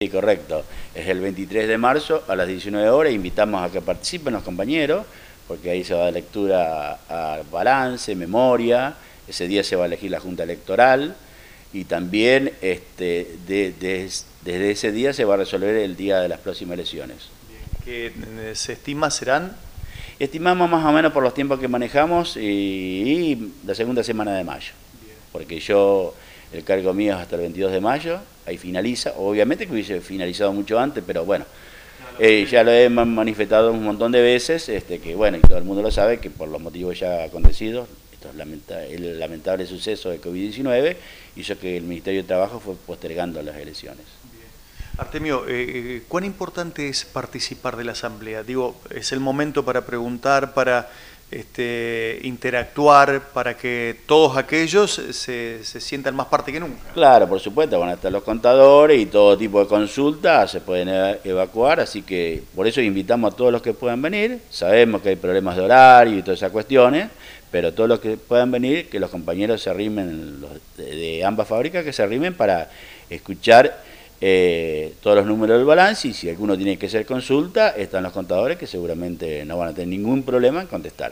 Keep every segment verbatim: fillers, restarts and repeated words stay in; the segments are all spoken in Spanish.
Sí, correcto. Es el veintitrés de marzo a las diecinueve horas. Invitamos a que participen los compañeros, porque ahí se va a dar lectura a balance, memoria. Ese día se va a elegir la Junta Electoral y también este, de, de, desde ese día se va a resolver el día de las próximas elecciones. ¿Qué se estima serán? Estimamos más o menos por los tiempos que manejamos y, y la segunda semana de mayo. Bien. Porque yo, el cargo mío es hasta el veintidós de mayo, ahí finaliza. Obviamente que hubiese finalizado mucho antes, pero bueno, eh, ya lo he manifestado un montón de veces, este, que bueno, y todo el mundo lo sabe, que por los motivos ya acontecidos, esto es lamenta, el lamentable suceso de COVID diecinueve, hizo que el Ministerio de Trabajo fue postergando las elecciones. Artemio, eh, ¿cuán importante es participar de la Asamblea? Digo, es el momento para preguntar, para este, interactuar, para que todos aquellos se, se sientan más parte que nunca. Claro, por supuesto, van a estar los contadores y todo tipo de consultas se pueden evacuar, así que por eso invitamos a todos los que puedan venir. Sabemos que hay problemas de horario y todas esas cuestiones, pero todos los que puedan venir, que los compañeros se arrimen, los de, de ambas fábricas, que se arrimen para escuchar Eh, todos los números del balance, y si alguno tiene que hacer consulta, están los contadores que seguramente no van a tener ningún problema en contestar.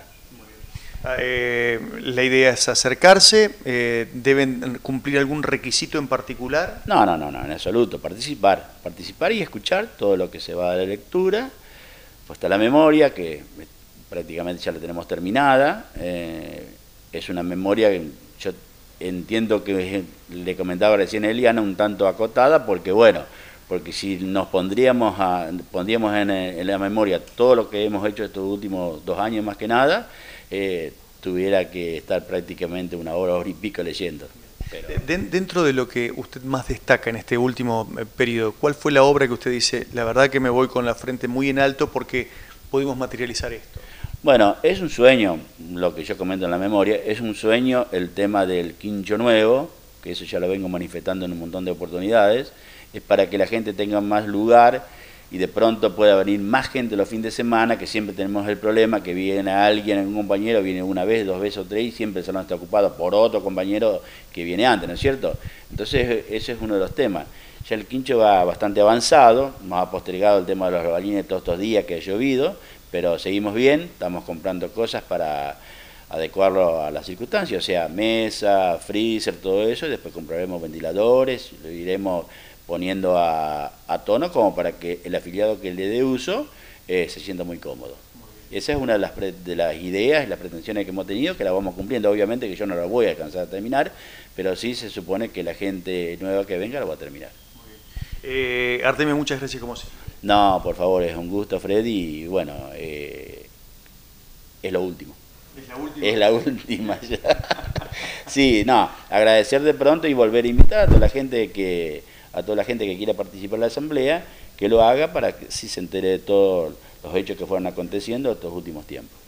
Eh, la idea es acercarse, eh, ¿deben cumplir algún requisito en particular? No, no, no, no, en absoluto, participar, participar y escuchar todo lo que se va a la lectura. Pues está la memoria, que prácticamente ya la tenemos terminada, eh, es una memoria que yo entiendo que le comentaba recién a Eliana, un tanto acotada, porque bueno, porque si nos pondríamos, a, pondríamos en, en la memoria todo lo que hemos hecho estos últimos dos años más que nada, eh, tuviera que estar prácticamente una hora, hora y pico leyendo. Pero... Dentro de lo que usted más destaca en este último periodo, ¿cuál fue la obra que usted dice, la verdad que me voy con la frente muy en alto porque pudimos materializar esto? Bueno, es un sueño, lo que yo comento en la memoria, es un sueño el tema del quincho nuevo, que eso ya lo vengo manifestando en un montón de oportunidades, es para que la gente tenga más lugar y de pronto pueda venir más gente los fines de semana, que siempre tenemos el problema que viene alguien, algún compañero, viene una vez, dos veces o tres y siempre el salón está ocupado por otro compañero que viene antes, ¿no es cierto? Entonces ese es uno de los temas. Ya el quincho va bastante avanzado, más ha postergado el tema de los balines todos estos días que ha llovido, pero seguimos bien, estamos comprando cosas para adecuarlo a las circunstancias, o sea, mesa, freezer, todo eso, y después compraremos ventiladores, lo iremos poniendo a, a tono como para que el afiliado que le dé uso eh, se sienta muy cómodo. Muy Esa es una de las, pre, de las ideas y las pretensiones que hemos tenido, que la vamos cumpliendo. Obviamente que yo no la voy a alcanzar a terminar, pero sí se supone que la gente nueva que venga la va a terminar. Muy bien. Eh, Artemio, muchas gracias como siempre. No, por favor, es un gusto, Freddy, y bueno, eh, es lo último. ¿Es la última? Es la última ya. Sí, no, agradecer de pronto y volver a invitar a toda la gente que, a toda la gente que quiera participar en la asamblea, que lo haga para que sí se entere de todos los hechos que fueron aconteciendo estos últimos tiempos.